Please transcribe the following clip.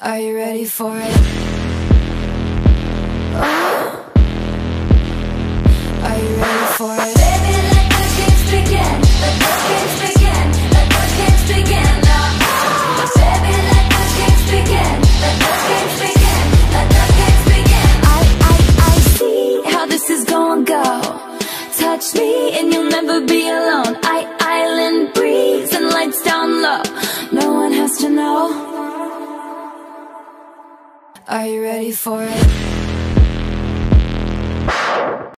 Are you ready for it? Are you ready for it? Baby, let the games begin. Let the games begin. Let the games begin now. Baby, let the games begin. Let the games begin. Let the games begin. I see how this is gonna go. Touch me and you'll never be alone. Island breeze and lights down low. No one has to know. Are you ready for it?